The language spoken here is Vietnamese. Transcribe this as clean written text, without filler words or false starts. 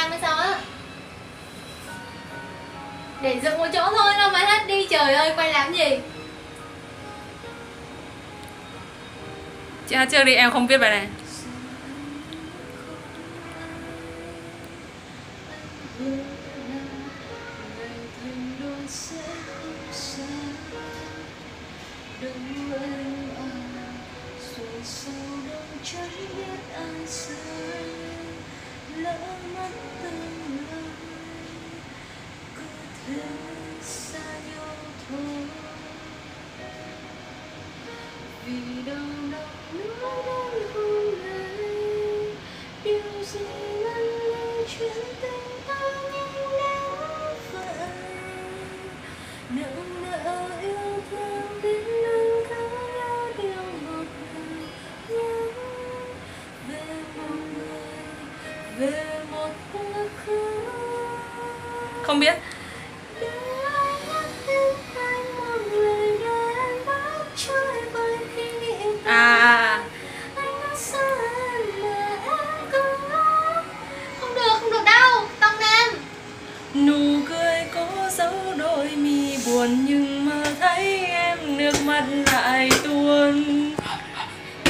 Nam hay sao á. Để dựng một chỗ thôi đâu mà hết đi, trời ơi quay làm gì. Chị hát trước đi, em không biết bài này. Vì đâu đâu nữa đang hôn này, điều gì ngăn ly chuyện tình ta nhanh đến vậy. Nỡ nỡ yêu thương đến nâng cứ nhớ điều một người nhớ về một người, về một quá khứ. Không biết. Không được đâu, Tông Nam. Nụ cười có dấu đôi mi buồn nhưng mà thấy em nước mắt lại tuôn.